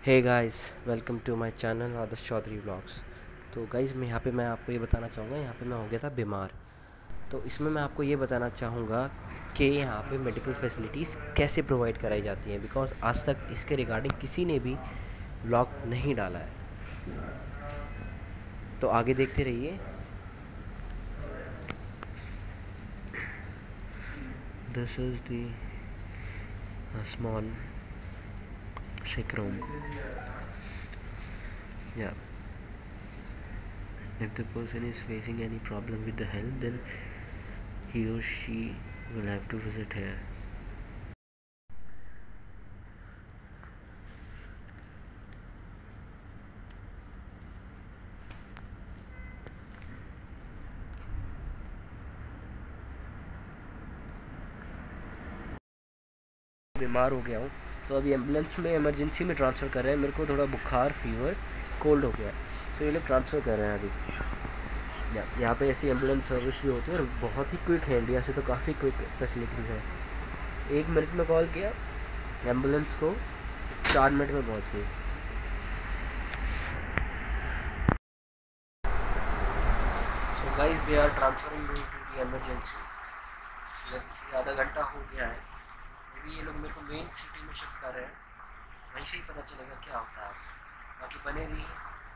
Hey guys, welcome to my channel Adarsh Chaudhary vlogs. तो guys मैं आपको ये बताना चाहूँगा, यहाँ पे मैं हो गया था बीमार। तो इसमें मैं आपको ये बताना चाहूँगा कि यहाँ पे मेडिकल फैसिलिटीज़ कैसे प्रोवाइड कराई जाती हैं, बिकॉज़ आज तक इसके रिगार्डिंग किसी ने भी व्लॉग नहीं डाला है। तो आगे देखते रहिए। This is the small sick room. Yeah. If the person is facing any problem with the health, then he or she will have to visit here. बीमार हो गया हूँ, तो अभी एम्बुलेंस में इमरजेंसी में ट्रांसफ़र कर रहे हैं। मेरे को थोड़ा बुखार, फीवर, कोल्ड हो गया है, तो ये लोग ट्रांसफ़र कर रहे हैं अभी। यहाँ पे ऐसी एम्बुलेंस सर्विस भी होती है और बहुत ही क्विक है। इंडिया से तो काफ़ी क्विक फैसिलिटीज़ है। 1 मिनट में कॉल किया, एम्बुलेंस को 4 मिनट में पहुँच गई। So guys, they are transferring me to the emergency. लगभग से आधा घंटा हो गया है। अभी ये लोग मेरे को मेन सिटी में शिफ्ट कर रहे हैं, वहीं से ही पता चलेगा क्या होता है। बाकी बने रहिए,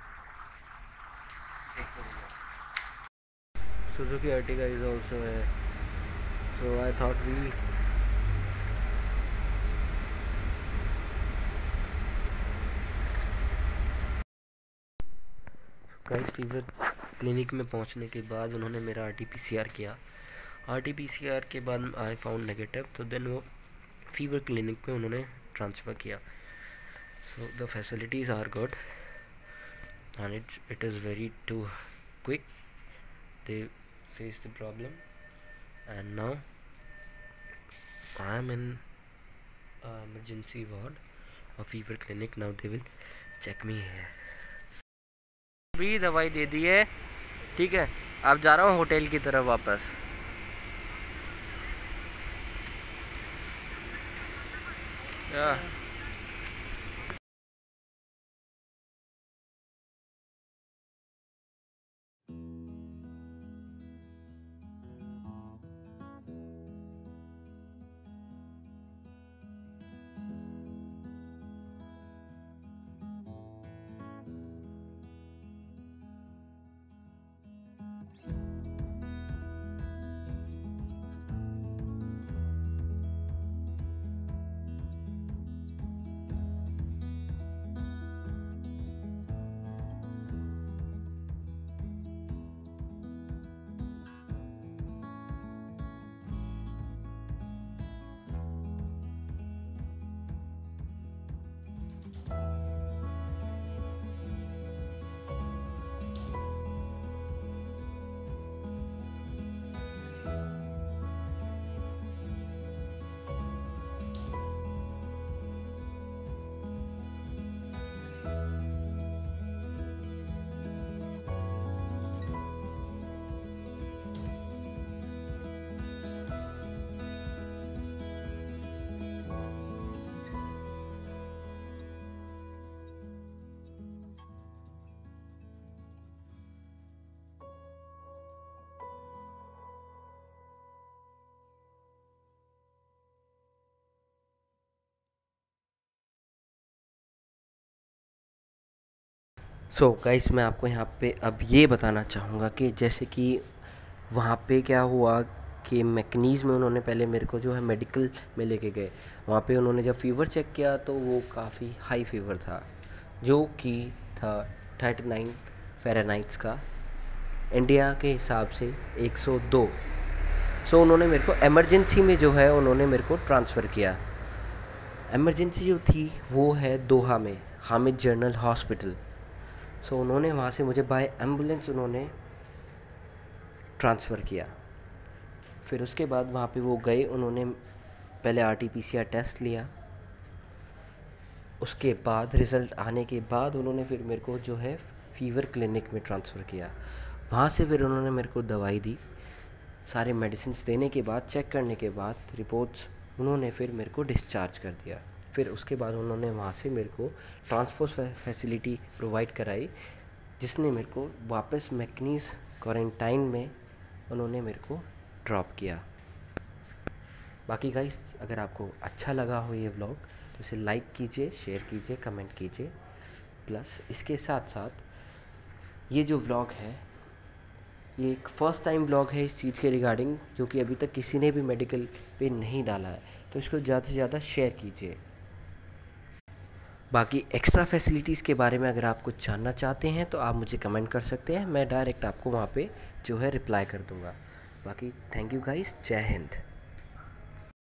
देखते रहिए। सुजुकी अर्टिगा इज ऑल्सो है, so I thought we guys. Fever clinic में पहुंचने के बाद उन्होंने मेरा RT-PCR किया। RT-PCR के बाद आई फाउंड नेगेटिव, तो देन वो फीवर क्लिनिक में उन्होंने ट्रांसफ़र किया। So the facilities are good and it is very too quick. They face the problem, and now I am in emergency ward of fever clinic. Now they will check me here. भी दवाई दे दी है, ठीक है। अब जा रहा हूँ hotel की तरफ वापस। सो गाइस, मैं आपको यहाँ पे अब ये बताना चाहूँगा कि जैसे कि वहाँ पे क्या हुआ कि मैकनीज़ में उन्होंने पहले मेरे को जो है मेडिकल में लेके गए। वहाँ पे उन्होंने जब फ़ीवर चेक किया तो वो काफ़ी हाई फीवर था, जो कि था 39 फ़ारेनहाइट का, इंडिया के हिसाब से 102। सो उन्होंने मेरे को एमरजेंसी में जो है उन्होंने मेरे को ट्रांसफ़र किया। एमरजेंसी जो थी वो है दोहा में, हामिद जनरल हॉस्पिटल। सो उन्होंने वहाँ से मुझे बाय एम्बुलेंस उन्होंने ट्रांसफ़र किया। फिर उसके बाद वहाँ पे वो गए, उन्होंने पहले RT-PCR टेस्ट लिया। उसके बाद रिज़ल्ट आने के बाद उन्होंने फिर मेरे को जो है फ़ीवर क्लिनिक में ट्रांसफ़र किया। वहाँ से फिर उन्होंने मेरे को दवाई दी। सारे मेडिसिन देने के बाद, चेक करने के बाद रिपोर्ट्स, उन्होंने फिर मेरे को डिस्चार्ज कर दिया। फिर उसके बाद उन्होंने वहाँ से मेरे को ट्रांसपोर्ट फैसिलिटी प्रोवाइड कराई, जिसने मेरे को वापस मैकनीज़ क्वारंटाइन में उन्होंने मेरे को ड्रॉप किया। बाकी गाइस, अगर आपको अच्छा लगा हो ये व्लॉग तो इसे लाइक कीजिए, शेयर कीजिए, कमेंट कीजिए। प्लस इसके साथ साथ ये जो व्लॉग है ये एक फ़र्स्ट टाइम व्लॉग है इस चीज़ के रिगार्डिंग, जो कि अभी तक किसी ने भी मेडिकल पे नहीं डाला है, तो इसको ज़्यादा से ज़्यादा शेयर कीजिए। बाकी एक्स्ट्रा फैसिलिटीज़ के बारे में अगर आप कुछ जानना चाहते हैं तो आप मुझे कमेंट कर सकते हैं, मैं डायरेक्ट आपको वहाँ पे जो है रिप्लाई कर दूँगा। बाकी थैंक यू गाइस, जय हिंद।